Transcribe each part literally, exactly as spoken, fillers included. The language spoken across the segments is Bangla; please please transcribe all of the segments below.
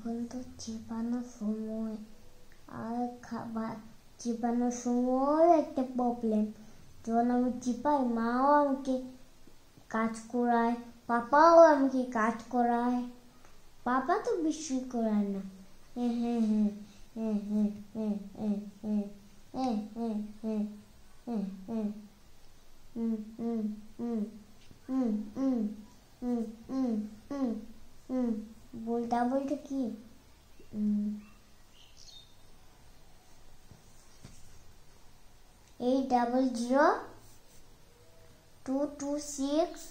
এখন তো চিবানোর সময়, আর খাবার চিবানোর সময় একটা প্রবলেম, যখন আমি চিপাই মাও আমাকে কাজ করায়, পাপাও আমাকে কাজ করায়। পাপা তো বেশি করায় না। হ্যাঁ হ্যাঁ হ্যাঁ হ্যাঁ হ্যাঁ হ্যাঁ হ্যাঁ হ্যাঁ হ্যাঁ হ্যাঁ হ্যাঁ হ্যাঁ হুম হুম হুম হুম হুম হুম হুম হুম হুম বলটা বলটা কি? Eight double zero two two six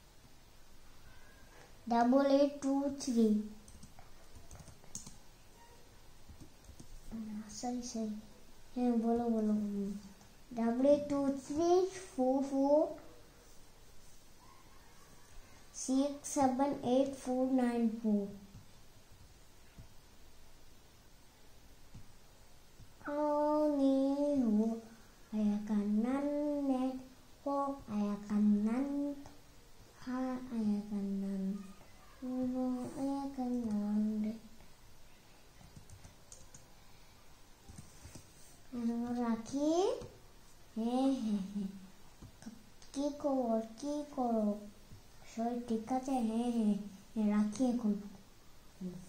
double eight two three. Sorry sorry হ্যাঁ বলো বলো। Double eight two three four four six seven eight four nine four. Ayah kanan net ho ayah kanan ha ayah kanan ho ayah kanan রাখি। হ্যাঁ হ্যাঁ হ্যাঁ কি করো কি করো সবাই ঠিক আছে? হ্যাঁ হ্যাঁ হ্যাঁ রাখি এখন।